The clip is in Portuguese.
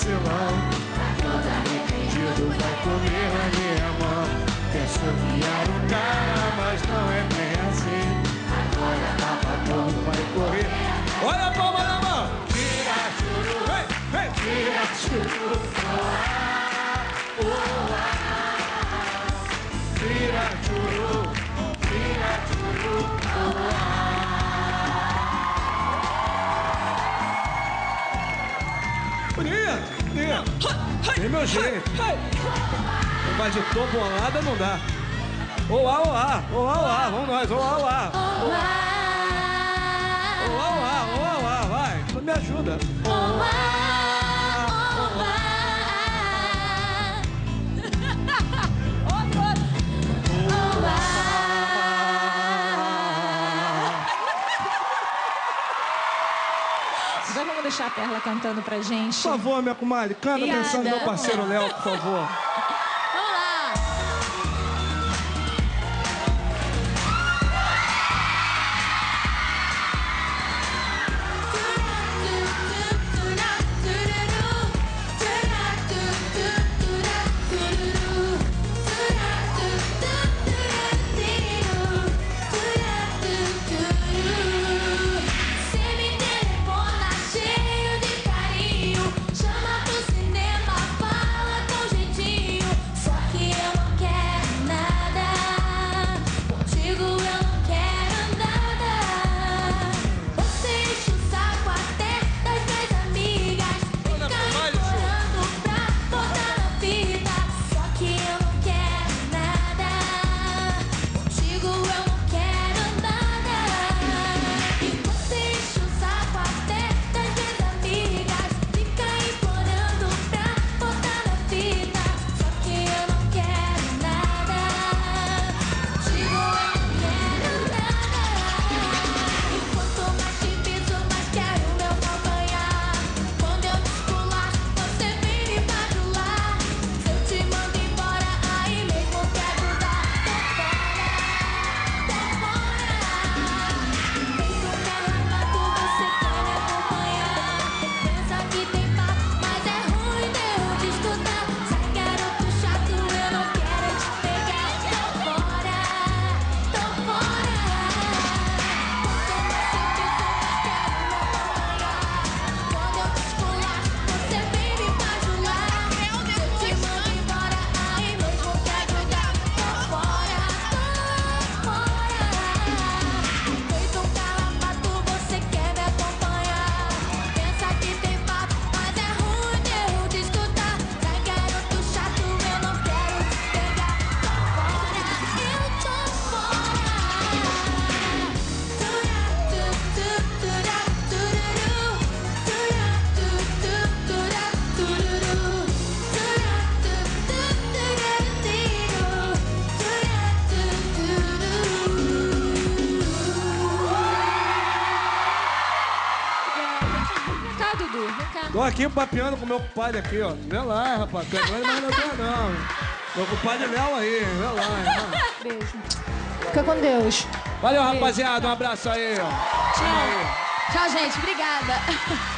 vacilão. Todo arrependido vai comer na minha mão. Quer sorriar um cara, mas não é bem assim. Agora tá todo vai correr. Olha a palma na mão. Tira churu, vem, vem. Tira churu, tira churu, tira churu, bonito, bonito. Tem meu jeito. Não vai de topo bolada, não dá. Oá, oá, oá, oá, vamos nós, oá, oá. Oá, oá, oá, oá, vai, me ajuda. Oá, oá. Então vamos deixar a Perla cantando pra gente. Por favor, minha comadre, canta pensando no meu parceiro Léo, por favor. Vamos lá. Tô aqui papeando com meu compadre aqui, ó. Vê lá, rapaz. Pegando, mas não quer não. Meu compadre Léo aí, vê lá, irmão. Beijo. Fica com Deus. Valeu, rapaziada. Um abraço aí, ó. Tchau. Tchau, gente. Obrigada.